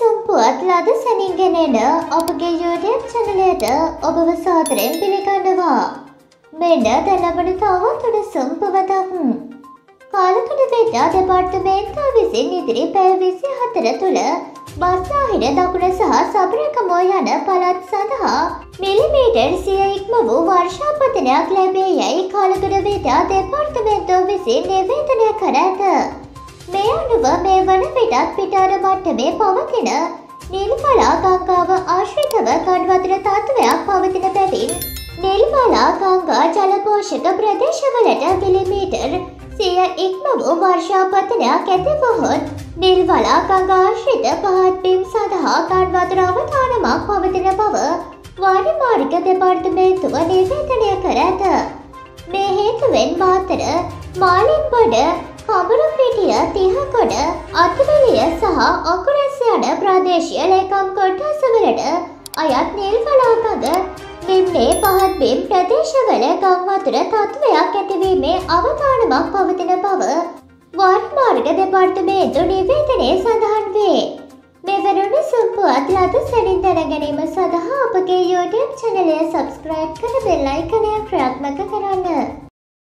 සම්පුවත් ලද සැනින්ගෙන එන අපගේ YouTube චැනලයට ඔබව සාදරයෙන් පිළිගන්නවා. මෙන්න දැන් ලබන තවත් උණුසුම් පුවතක්. කාලකඩ වේදා දෙපාර්තමේන්තුව විසින් ඉදිරි පැය 24 තුළ බස්නාහිර දකුණ සහ සබරකමෝ යන පළාත් සඳහා මිලිමීටර් 100 ඉක්ම වූ වර්ෂාපතනයක් ලැබේ යයි කාලකඩ වේදා දෙපාර්තමේන්තුව විසින් නිවේදනය කර ඇත. මේ අනුව මේ වන විටත් පිටාර මට්ටමේ පවතින නිල්මලා ගංගාව ආශ්‍රිතව ගංවතුර තත්ත්වයක් පවතින බැවින් නිල්මලා ගංගා ජල පෝෂක ප්‍රදේශවලට මිලිමීටර් 100 ඉක්ම වූ වර්ෂාපතනයක් ඇතිවහොත් නිල්මලා ගංගා ආශ්‍රිත පහත් බිම් සඳහා ගංවතුර අවදානමක් පවතින බව වාරිමාර්ග දෙපාර්තමේන්තුව නිවේදනය කර ඇත. මේ හේතුවෙන් මාතර මාලිම්බඩ කඹුරුපිටිය තිහකොඩ අතුවැලිය සහ අකුරැස් යන ප්‍රාදේශීය ලේකම් කොට්ටාසවලට අයත් නිල්මලා ගඟ නිම්නේ පහත් බිම් ප්‍රදේශවල ගංවතුර තත්ත්වයක් ඇතිවීමේ අවදානමක් පවතින බව වාරිමාර්ග දෙපාර්තමේන්තුව නිවේදනයේ සඳහන් වේ. මෙවැනි උණුසුම් පුවත් ලද සැනින් දැන ගැනීම සඳහා අපගේ YouTube චැනලය සබ්ස්ක්‍රයිබ් කර බෙල් අයිකනය ක්‍රියාත්මක කරන්න.